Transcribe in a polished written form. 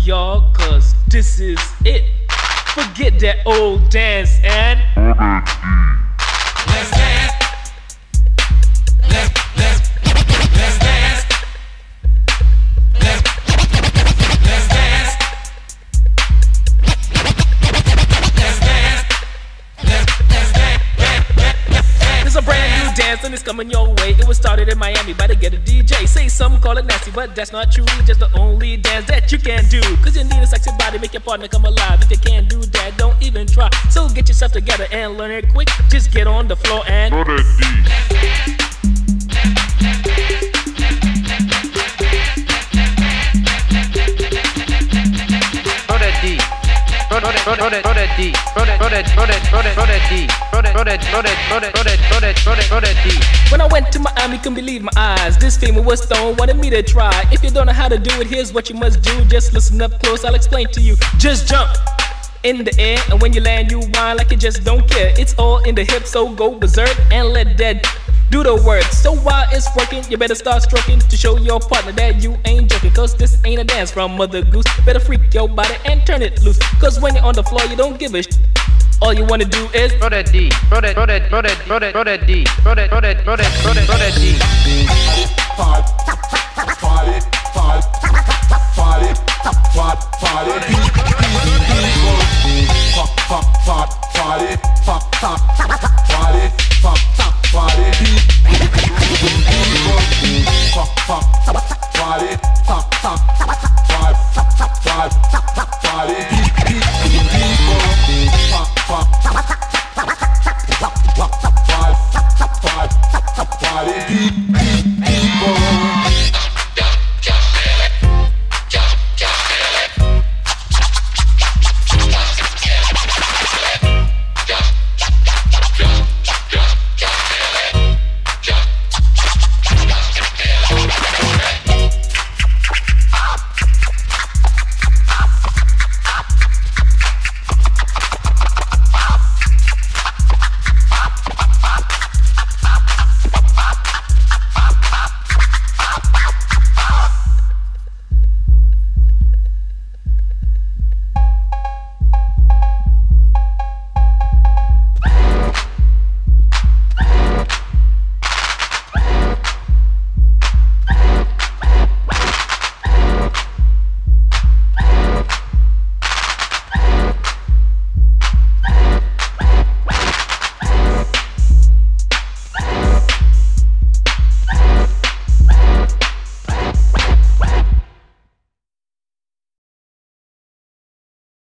y'all, cause this is it. Forget that old dance and let's dance. Let's dance. Let's dance. Let's dance. There's a brand new dance and it's coming your way. It was started in Miami by the ghetto DJ. Say some call it nasty, but that's not true. Just the only dance that you can do. Cause you need a sexy body, make your partner come alive. If you can't do that, don't even try. So get yourself together and learn it quick. Just get on the floor and throw that D. When I went to Miami, couldn't believe my eyes. This female was stoned, wanted me to try. If you don't know how to do it, here's what you must do. Just listen up close, I'll explain to you. Just jump in the air, and when you land, you whine like you just don't care. It's all in the hips, so go berserk and let that do the work. So while it's working, you better start stroking to show your partner that you ain't joking. Cause this ain't a dance from Mother Goose. Better freak your body and turn it loose. Cause when you're on the floor, you don't give a shit. All you wanna do is throw that D, throw that D, throw that D, throw that D, throw that D. Party, party, party, party, party, party, party, party,